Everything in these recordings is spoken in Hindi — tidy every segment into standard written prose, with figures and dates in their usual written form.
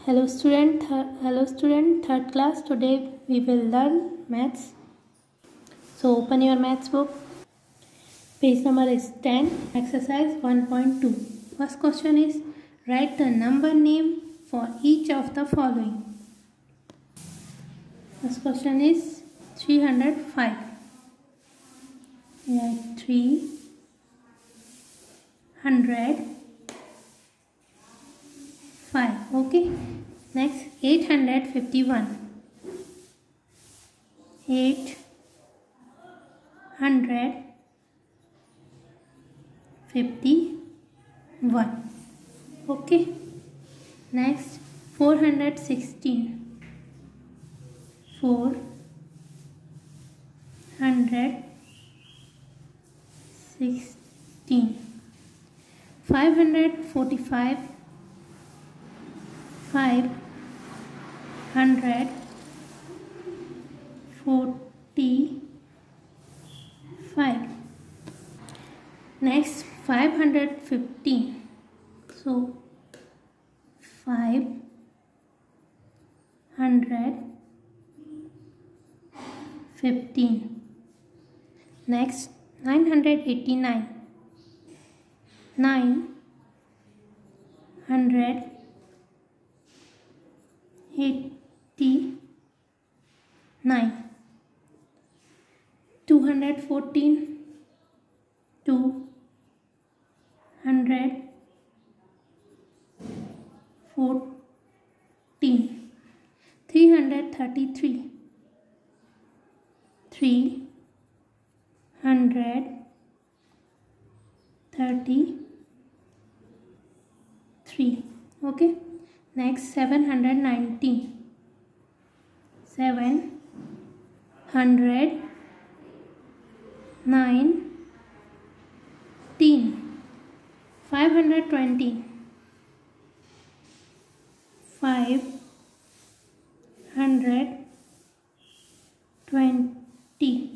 Hello student, third class. Today we will learn maths. So open your maths book. Page number is 10, exercise 1.2. First question is, write the number name for each of the following. First question is 305. Write 305. Okay. Next 851. 851. Okay. Next 416. 416. 545. 545. Next 515. So 515. Next 989. 989. 214. 214. 333. 333. Okay. Next 719. 719. 520. 520.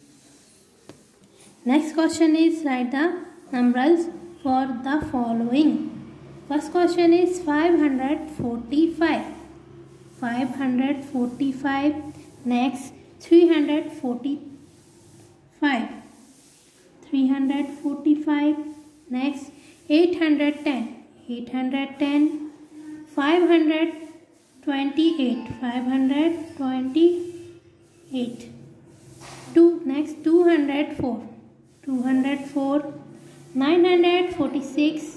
Next question is, write the numbers for the following. First question is 545. 545. Next 345. 345. Next 810. 810. 528. 528. Next 204. 204. 946.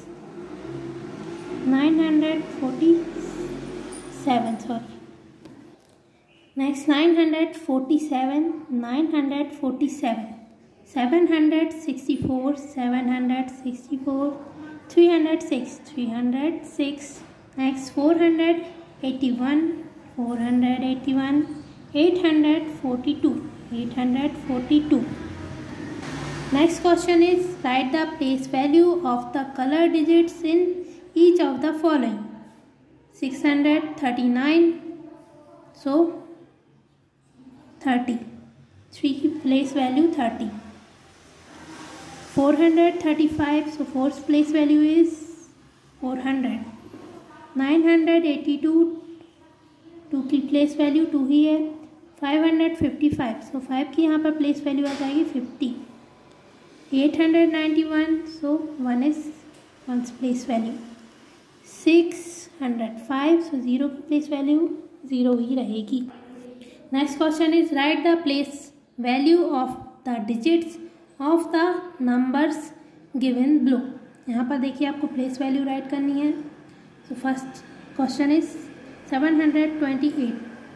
947. Sorry. Next 947. 947. 764. 764. 306. 306. Next 481. 481. 842. 842. Next question is, write the place value of the color digits in each of the following. 639. So 30. 3 place value 30. 435. So 4th place value is 400. 982. 2 की प्लेस वैल्यू 2 ही है. 555. सो 5 की यहाँ पर प्लेस वैल्यू आ जाएगी 50. 891. So 1 is 1's place value. 605. So 0 की प्लेस वैल्यू 0 ही रहेगी. Next question is, write the place value of the digits of the numbers given below. यहाँ पर देखिए आपको प्लेस वैल्यू राइट करनी है. So first question is 728.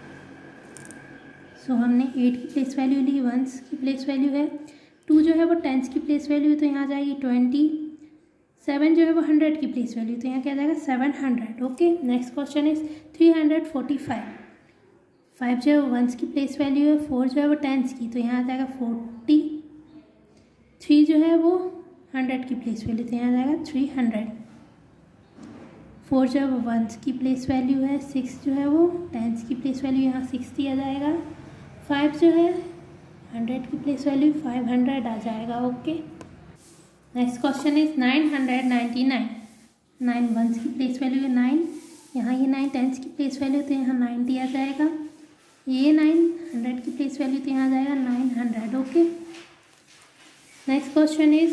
So हमने 8 की प्लेस वैल्यू ली, 1s की प्लेस वैल्यू है, 2 जो है वो 10s की प्लेस वैल्यू है तो यहाँ आ जाएगी 20. 7 जो है वो 100 की प्लेस वैल्यू तो यहाँ क्या आ जाएगा 700. ओके. Next question is 345. 5 जो है वो 1s की प्लेस वैल्यू है, 4 जो है वो 10s की तो यहाँ आ जाएगा 40. 3 जो है वो 100 की प्लेस वैल्यू तो यहाँ आ जाएगा 300. 4 जो है वो 1s की प्लेस वैल्यू है, 6 जो है वो 10s की प्लेस वैल्यू यहाँ 60 आ जाएगा. 5 जो है 100 की प्लेस वैल्यू 500 आ जाएगा. Okay. Next question is 999. 9 1s की प्लेस वैल्यू है 9, यहाँ ये 9 टेंस की प्लेस वैल्यू तो यहाँ 90 आ जाएगा। ये 9 100 की प्लेस वैल्यू तो यहाँ आ जाएगा 900। Okay, next question is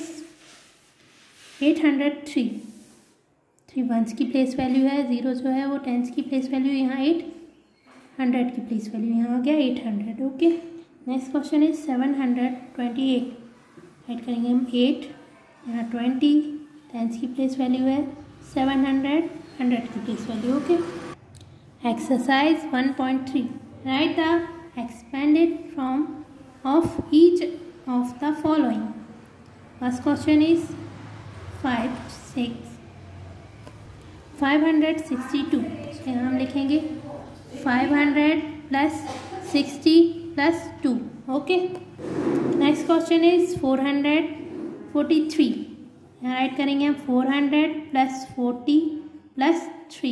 803। 3 ones की प्लेस वैल्यू है, 0 जो है वो टेंस की प्लेस वैल्यू, यहाँ 800 की प्लेस वैल्यू, यहाँ आ गया 800। Okay, next question is 728। Add करेंगे हम 8, यहाँ 20 टेंस की प्लेस वैल्यू है, 700 100 की place value. Okay, exercise 1.3, write the expanded form of each of the following. First question is 562। तो यहाँ हम लिखेंगे 500 plus 60 plus 2। Okay, next question is 443। यहाँ राइट करेंगे हम 400 plus 40 plus 3।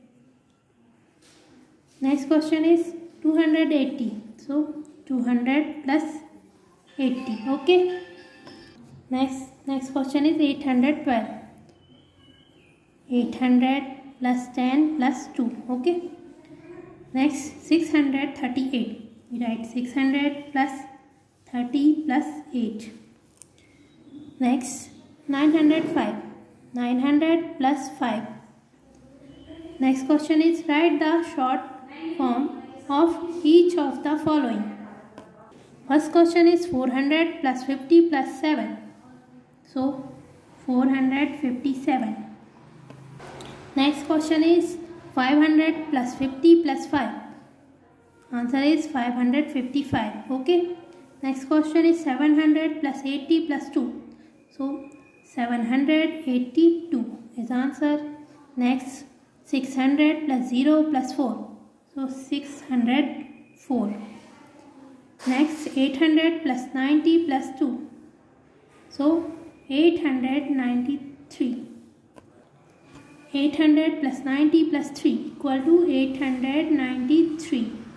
Next question is 280। So 200 plus 80। Okay, next question is 812। 800 plus 10 plus 2। Okay, next 638। Right 600 plus 30 plus 8। Next 905। 900 plus 5। Next question is write the short form of each of the following. First question is 400 plus 50 plus 7। So 457. Next question is 500 plus 50 plus 5. Answer is 555. Okay. Next question is 700 plus 80 plus 2. So 782 is answer. Next 600 plus 0 plus 4. So 604. Next 800 plus 90 plus 2. So 893. 800 plus 90 plus 3 equal to 893.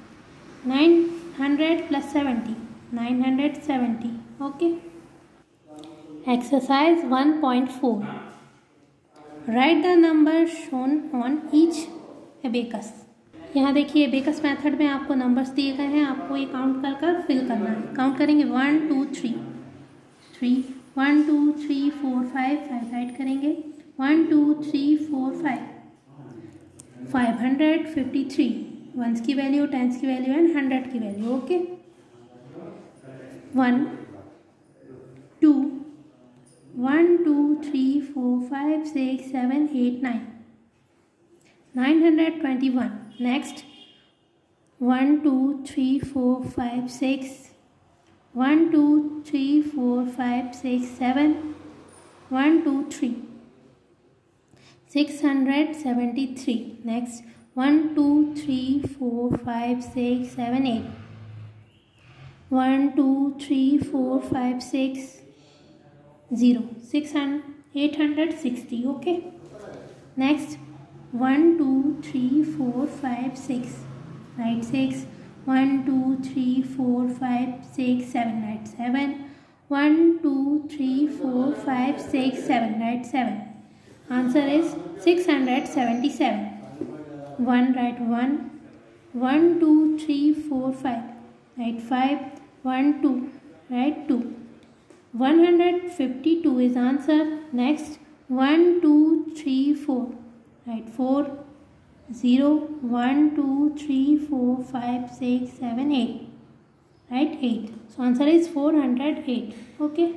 900 plus 70. 970. Okay. Exercise 1.4. Write the number shown on each abacus. यहाँ देखिए abacus मेथड में आपको नंबर्स दिए गए हैं, आपको ये काउंट कर कर फिल करना है। काउंट करेंगे 1 2 3 3 1 2 3 4 5 5 राइट करेंगे 1 2 3 4 5 553 वंस की वैल्यू, टेंस की वैल्यू एंड 100 की value. Okay, 1 2 1 2 3 4 5 6 7 8 9 921। Next 1 2 3 4 5 6 1 2 3 4 5 6 7 1 2 3 673. Next 1 2 3 4 5 6 7 8 1 2 3 4 5 6 0 860. Okay, next 1 2 3 4 5 6 right 6 1 2 3 4 5 6 7 right 7 1 2 3 4 5 6 7 right 7. Answer is 677. 1 right 1 1 2 3 4 5 right 5 1 2 right 2 152 is answer. Next 1 2 3 4 right 4 0 1 2 3 4 5 6 7 8 right 8. So answer is 408. Okay,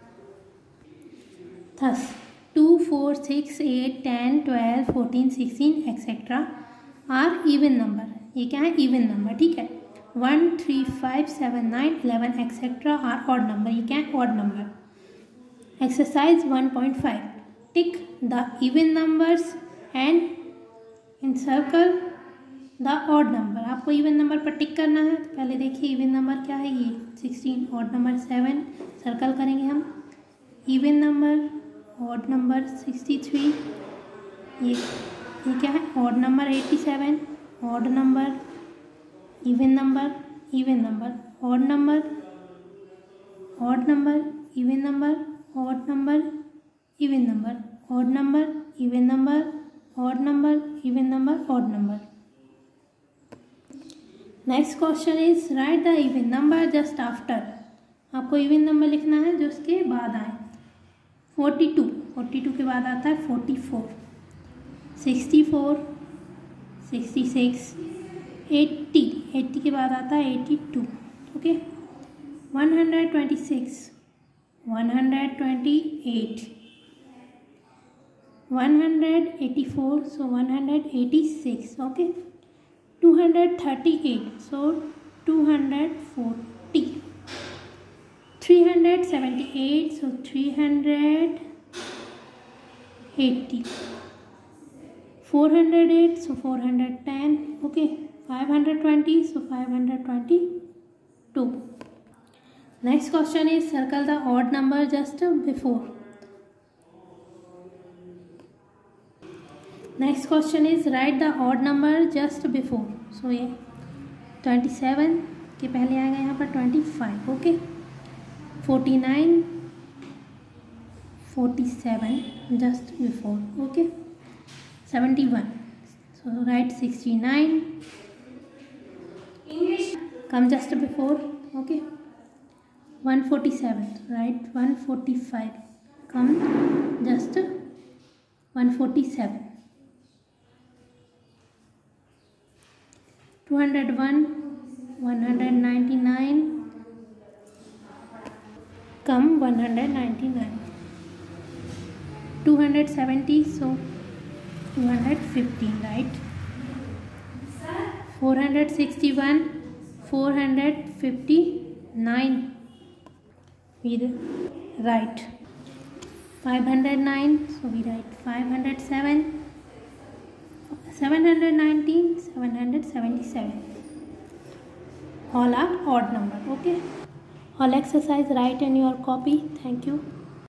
thus 2 4 6 8 10 12 14 16 etc. Are even number. ये क्या है? Even number. ठीक है, 1 3 5 7 9 11 एक्सेट्रा आर ऑड नंबर। ये क्या है? Odd number. Exercise 1.5, tick the even numbers and encircle the odd number. आपको इवन नंबर पर टिक करना है। तो पहले देखिए इवन नंबर क्या है, ये 16, ऑड नंबर 7, सर्कल करेंगे हम। इवन नंबर, ऑड नंबर 63, ये क्या है? Odd number 87, odd number, even number, even number, odd number, odd number, even number, odd number, even number, odd number, even number, odd number, even number, odd number. Next question is write the even number just after. आपको even number लिखना है जो उसके बाद आए. 42 के बाद आता है 44, 64, 66, 80 के बाद आता है 82. Okay. 126, 128, 184, so 186. Okay. 238, so 240. 378, so 380. 408, so 410. Okay. 520, so 522. Next question is circle the odd number just before. Next question is write the odd number just before. So ये 27 के पहले आएगा यहाँ पर 25. Okay. 49, 47 just before. Okay. 71. So write 69. English come just before. Okay. 147. Write 145. Come just 147. 201, 199. Come 199. 270, so 215, right? 461, 459. We write 509, so we write 507. 719, 777. All are odd number. Okay. All exercise write in your copy. Thank you.